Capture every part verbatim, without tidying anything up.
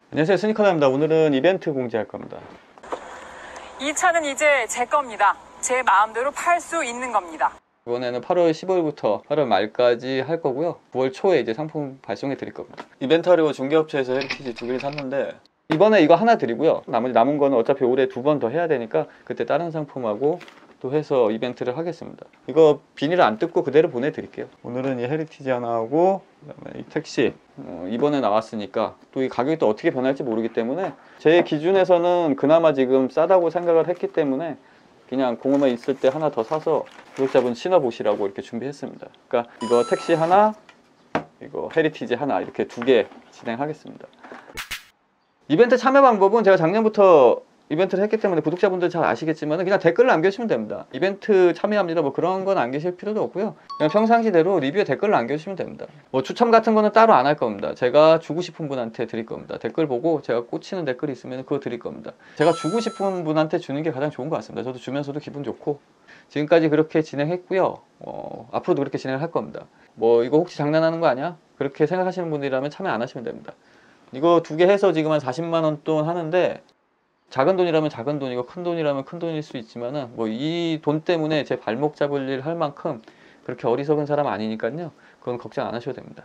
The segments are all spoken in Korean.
안녕하세요, 스니커남입니다. 오늘은 이벤트 공지할 겁니다. 이 차는 이제 제 겁니다. 제 마음대로 팔 수 있는 겁니다. 이번에는 팔월 십오일부터 팔월 말까지 할 거고요. 구월 초에 이제 상품 발송해 드릴 겁니다. 이벤트 하려고 중개업체에서 헤리티지 두 개를 샀는데 이번에 이거 하나 드리고요. 나머지 남은 거는 어차피 올해 두 번 더 해야 되니까 그때 다른 상품하고 또 해서 이벤트를 하겠습니다. 이거 비닐을 안 뜯고 그대로 보내드릴게요. 오늘은 이 헤리티지 하나 하고 그다음에 이 택시 어, 이번에 나왔으니까 또 이 가격이 또 어떻게 변할지 모르기 때문에 제 기준에서는 그나마 지금 싸다고 생각을 했기 때문에 그냥 공허만 있을 때 하나 더 사서 구독자분 신어보시라고 이렇게 준비했습니다. 그러니까 이거 택시 하나, 이거 헤리티지 하나 이렇게 두 개 진행하겠습니다. 이벤트 참여 방법은 제가 작년부터 이벤트를 했기 때문에 구독자분들 잘 아시겠지만 그냥 댓글 남겨주시면 됩니다. 이벤트 참여합니다 뭐 그런 건 남기실 필요도 없고요. 그냥 평상시대로 리뷰에 댓글 남겨주시면 됩니다. 뭐 추첨 같은 거는 따로 안 할 겁니다. 제가 주고 싶은 분한테 드릴 겁니다. 댓글 보고 제가 꽂히는 댓글이 있으면 그거 드릴 겁니다. 제가 주고 싶은 분한테 주는 게 가장 좋은 것 같습니다. 저도 주면서도 기분 좋고 지금까지 그렇게 진행했고요. 어, 앞으로도 그렇게 진행을 할 겁니다. 뭐 이거 혹시 장난하는 거 아니야? 그렇게 생각하시는 분들이라면 참여 안 하시면 됩니다. 이거 두 개 해서 지금 한 사십만 원 돈 하는데 작은 돈이라면 작은 돈이고 큰 돈이라면 큰 돈일 수 있지만은 뭐 이 돈 때문에 제 발목 잡을 일 할 만큼 그렇게 어리석은 사람 아니니까요. 그건 걱정 안 하셔도 됩니다.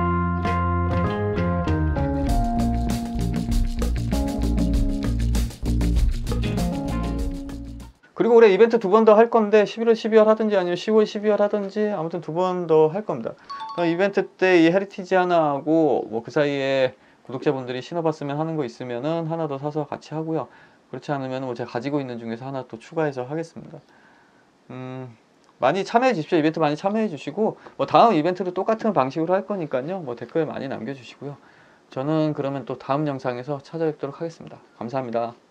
그리고 올해 이벤트 두 번 더 할 건데 십일월, 십이월 하든지 아니면 시월, 십이월 하든지 아무튼 두 번 더 할 겁니다. 이벤트 때 이 헤리티지 하나 하고 뭐 그 사이에 구독자분들이 신어봤으면 하는 거 있으면은 하나 더 사서 같이 하고요. 그렇지 않으면 뭐 제가 가지고 있는 중에서 하나 또 추가해서 하겠습니다. 음, 많이 참여해 주십시오. 이벤트 많이 참여해 주시고 뭐 다음 이벤트도 똑같은 방식으로 할 거니까요. 뭐 댓글 많이 남겨주시고요. 저는 그러면 또 다음 영상에서 찾아뵙도록 하겠습니다. 감사합니다.